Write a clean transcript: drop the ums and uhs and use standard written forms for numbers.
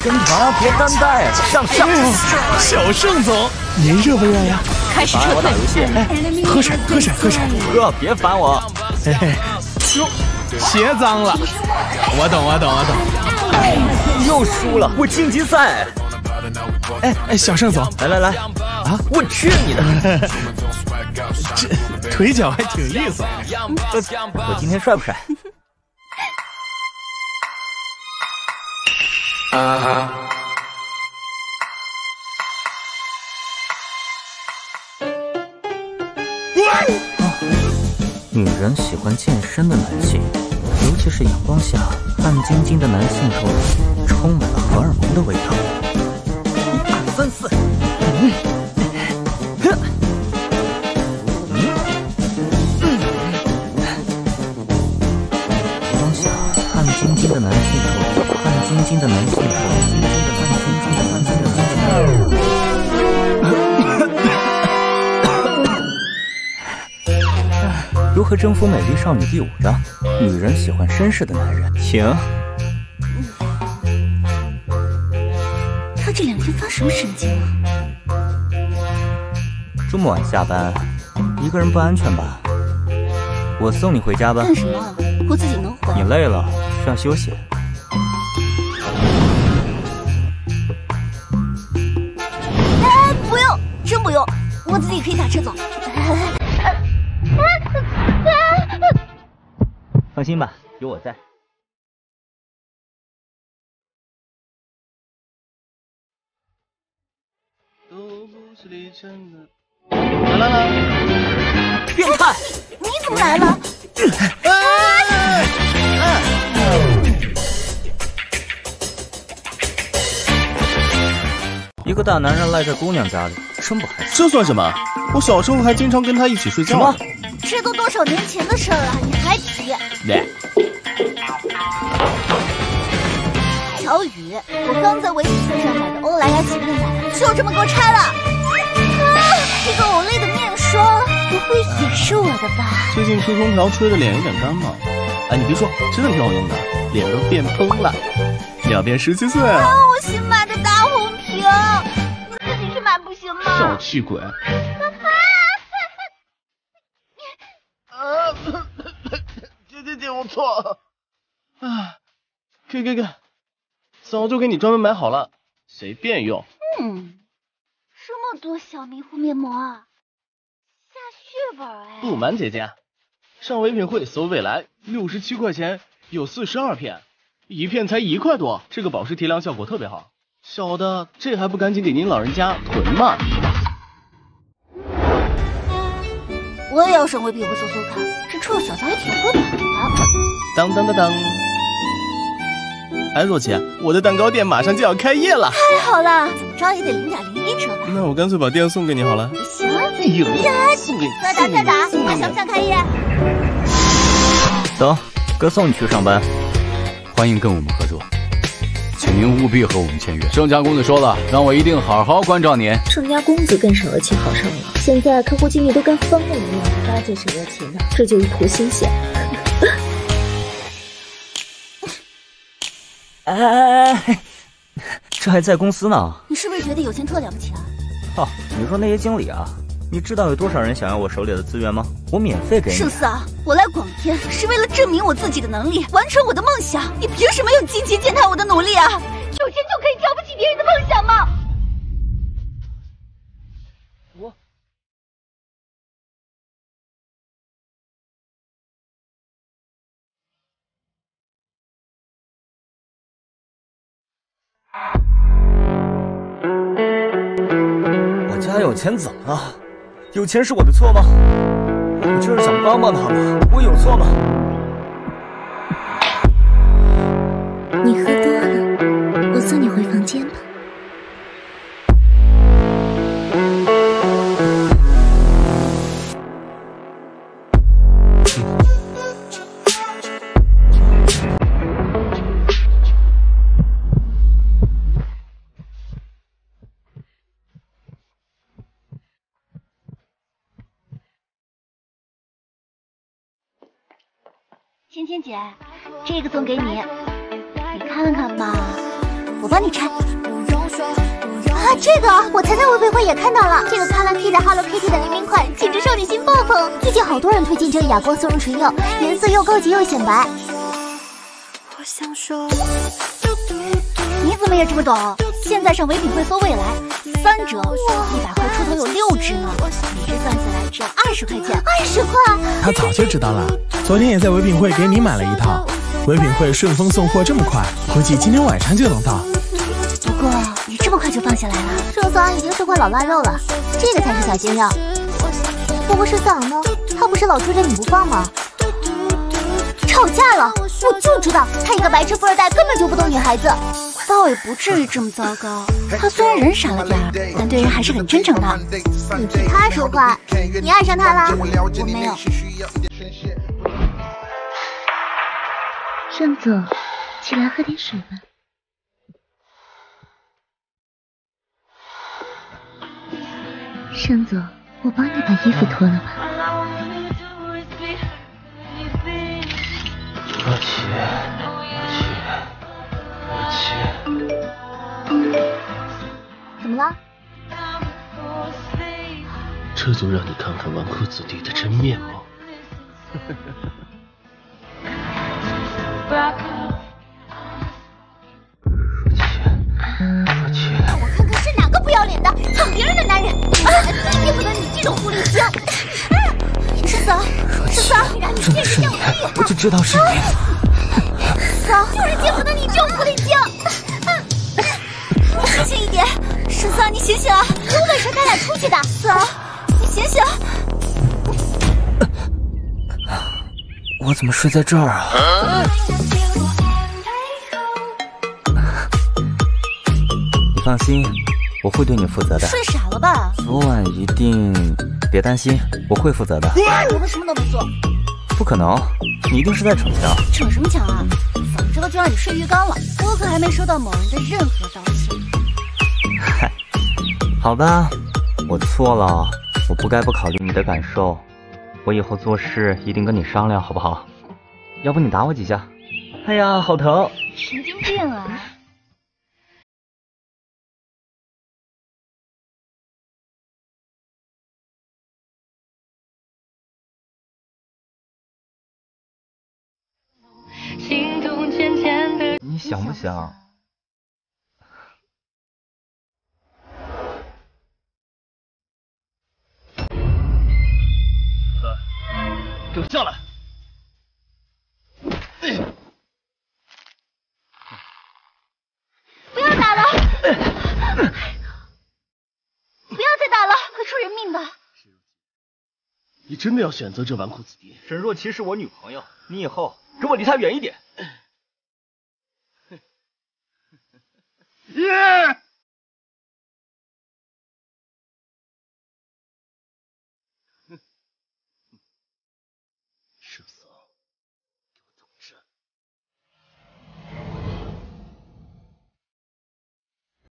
跟团别单带，上！ 小盛总，您热不热呀？ 开始撤退。 我打游戏， 喝水。 哥别烦我。 嘿嘿，哟，鞋脏了。我懂。 又输了，我晋级赛。 哎，小盛总， 来啊！我去你的！ 这腿脚还挺利索。 我今天帅不帅？女人喜欢健身的男性，尤其是阳光下汗津津的男性肉里充满了荷尔蒙的味道。1、2、3、4。阳光下汗津津的男性肉里，汗津津的男性肉里，如何征服美丽少女第5章，女人喜欢绅士的男人，请。 他这2天发什么神经啊？ 这么晚下班，一个人不安全吧？我送你回家吧。 干什么？我自己能回。 你累了，需要休息。 哎，不用，真不用，我自己可以打车走。 放心吧，有我在。来，变态！ 你怎么来了？ 一个大男人赖在姑娘家里，真不害臊。 这算什么？我小时候还经常跟他一起睡觉。 什么？ 这都多少年前的事儿了，你还提？小雨，我刚在唯品会上买的欧莱雅洗面奶，就这么给我拆了。这个欧蕾的面霜，不会也是我的吧？ 最近吹空调吹的脸有点干嘛？哎，你别说，真的挺好用的，脸都变蓬了，要变17岁啊！ 我新买的大红瓶，你自己去买不行吗？ 小气鬼！姐，我错了。啊，给，早就给你专门买好了，随便用。 这么多小迷糊面膜啊，下血本哎！ 不瞒姐姐，上唯品会搜未来，67块钱有42片，一片才1块多，这个保湿提亮效果特别好。小的，这还不赶紧给您老人家囤嘛！ 我也要上唯品会搜搜看，这臭小子还挺会买的。 当，哎，若琪，我的蛋糕店马上就要开业了， 太好了，怎么着也得0.01折吧？ 那我干脆把店送给你好了。 行啊， 送给你， 再打，还想不想开业？ 走，哥送你去上班。 欢迎跟我们合作，请您务必和我们签约。盛家公子说了，让我一定好好关照您。 盛家公子更省了气好上了，现在客户经理都跟疯了一样，巴结谁的钱呢？这就一图新鲜。 哎，这还在公司呢？ 你是不是觉得有钱特了不起啊？ 哦，你说那些经理啊，你知道有多少人想要我手里的资源吗？我免费给你。 盛思啊，我来广天是为了证明我自己的能力，完成我的梦想。你凭什么用金钱践踏我的努力啊？有钱就可以瞧不起别人的梦想吗？ 我家有钱怎么了？有钱是我的错吗？我就是想帮帮他们，我有错吗？ 你喝多了，我送你回房间吧。 芊芊姐，这个送给你，你看看吧， 我帮你拆。啊，这个我才在唯品会也看到了，这个 Hello Kitty 的联名款简直少女心爆棚。最近好多人推荐这个哑光丝绒唇釉，颜色又高级又显白。你怎么也这么懂？现在上唯品会搜未来，3折，100块出头有6支呢，每支算下来只要20块钱。20块？ 他早就知道了，昨天也在唯品会给你买了一套。唯品会顺丰送货这么快，估计今天晚上就能到。 不过你这么快就放下来了，圣桑已经是块老腊肉了，这个才是小鲜肉。不过圣桑呢？他不是老追着你不放吗？吵架了，我就知道他一个白痴富二代根本就不懂女孩子。倒也不至于这么糟糕，他虽然人傻了点儿，但对人还是很真诚的。你替他说话，你爱上他啦？我没有。 盛总，起来喝点水吧。盛总，我帮你把衣服脱了吧。 若琪， 怎么了？ 这就让你看看纨绔子弟的真面目。若琪， 让我看看是哪个不要脸的抢别人的男人！最见不得你这种狐狸精！是桑，让你见识见我的厉害！ 我就知道是你。 桑，就是见不得你这种狐狸精！清醒一点，是桑，你醒醒啊！有本事咱俩出去打！桑，你醒醒！ 我怎么睡在这儿啊？你放心，我会对你负责的。 睡傻了吧？ 昨晚一定别担心，我会负责的。 我们什么都没做。 不可能，你一定是在逞强。 逞什么强啊？早知道就让你睡浴缸了。我可还没收到某人的任何道歉。 嗨，好吧，我错了，我不该不考虑你的感受。我以后做事一定跟你商量，好不好？要不你打我几下？哎呀，好疼！ 神经病啊！ 你想不想？ 给我下来！ 不要打了！不要再打了，会出人命的。 你真的要选择这纨绔子弟？ 沈若琪是我女朋友，你以后给我离她远一点。